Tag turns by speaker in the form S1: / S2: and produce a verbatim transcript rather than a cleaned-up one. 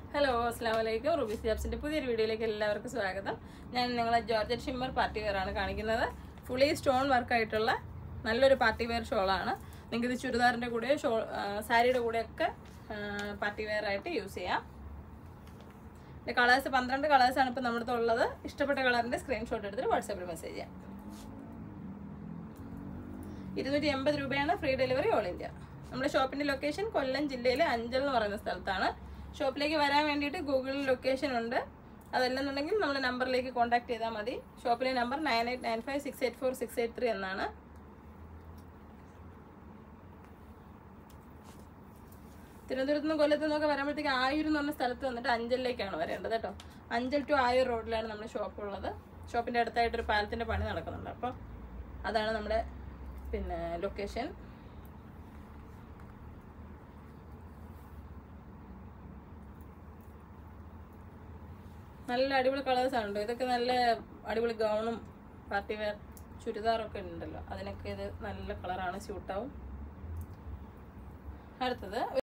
S1: Hello അസ്സലാമു അലൈക്കും. Rupees ജാബ്സിന്റെ പുതിയൊരു വീഡിയോയിലേക്ക് എല്ലാവർക്കും സ്വാഗതം. ഞാൻ നിങ്ങളെ ജോർജറ്റ് ഷിമ്മർ പാർട്ടി വെയർ ആണ് കാണിക്കുന്നത്. ഫുള്ളി സ്റ്റോൺ വർക്ക് ആയിട്ടുള്ള നല്ലൊരു പാർട്ടി വെയർ ഷോളാണ്. നിങ്ങൾക്ക് ഇത് ചുരിദാറിന്റെ കൂടെ ഷോൾ സാരിയുടെ കൂടെയൊക്കെ പാർട്ടി വെയർ ആയിട്ട് യൂസ് ചെയ്യാം. ഇതിന്റെ കളേഴ്സ് പന്ത്രണ്ട് കളേഴ്സാണ് ഇപ്പം നമ്മുടെ അടുത്ത് ഉള്ളത്. ഇഷ്ടപ്പെട്ട കളറിന്റെ സ്ക്രീൻഷോട്ട് എടുത്തിട്ട് വാട്സാപ്പിൽ മെസ്സേജ് ചെയ്യാം. ഇരുന്നൂറ്റി എൺപത് രൂപയാണ്. Free delivery all India. നമ്മുടെ ഷോപ്പിന്റെ ലൊക്കേഷൻ കൊല്ലം ജില്ലയിലെ അഞ്ചൽ എന്ന് പറയുന്ന സ്ഥലത്താണ്. ഷോപ്പിലേക്ക് വരാൻ വേണ്ടിയിട്ട് ഗൂഗിളിൽ ലൊക്കേഷൻ ഉണ്ട്. അതല്ലെന്നുണ്ടെങ്കിൽ നമ്മുടെ നമ്പറിലേക്ക് കോൺടാക്ട് ചെയ്താൽ മതി. ഷോപ്പിലെ number nine eight nine five six eight four six eight three എന്നാണ്. തിരുവനന്തപുരത്ത് നിന്ന് കൊല്ലത്ത് നിന്നൊക്കെ വരുമ്പോഴത്തേക്ക് ആയൂർ എന്ന് പറഞ്ഞ സ്ഥലത്ത് വന്നിട്ട് അഞ്ചലിലേക്കാണ് വരേണ്ടത് കേട്ടോ. അഞ്ചൽ ടു ആയൂർ റോഡിലാണ് നമ്മുടെ ഷോപ്പ് ഉള്ളത്. ഷോപ്പിൻ്റെ അടുത്തായിട്ടൊരു പാലത്തിൻ്റെ പണി നടക്കുന്നുണ്ട്. അപ്പോൾ അതാണ് നമ്മുടെ പിന്നെ ലൊക്കേഷൻ. നല്ല അടിപൊളി കളേഴ്സാണ് കേട്ടോ. ഇതൊക്കെ നല്ല അടിപൊളി ഗൗണും പാർട്ടി വെയർ ചുരിദാറൊക്കെ ഉണ്ടല്ലോ, അതിനൊക്കെ ഇത് നല്ല കളറാണ്, സ്യൂട്ടാവും. അടുത്തത്